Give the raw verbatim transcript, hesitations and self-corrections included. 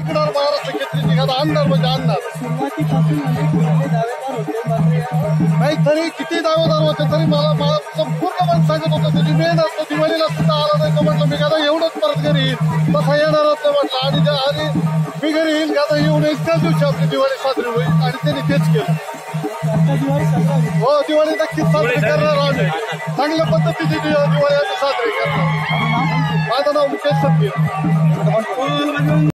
जिंकणार महाराष्ट्र केसरी निघाला आणणार म्हणजे आणणार. सुरुवातीपासून अनेक मोठे दावेदार होते मात्र नाही तरी किती दावेदार होते तरी मला मला संपूर्ण मन सांगत होतं त्याची मेहनत तो दिवाळीला सुद्धा आला नाही तर म्हटलं मी आता एवढंच परत घरी येईल तसा येणारच नाही म्हटलं. आणि त्या आणि मी घरी येईल का आता येऊन त्याच दिवशी आपली दिवाळी साजरी होईल आणि त्यांनी तेच केलं. आता दिवाळी साजरा होईल. हो दिवाळी नक्कीच साजरी करणार आम्ही चांगल्या पद्धतीची दिवाळी आम्ही साजरी करणार. माझं नाव मुकेश सत्य.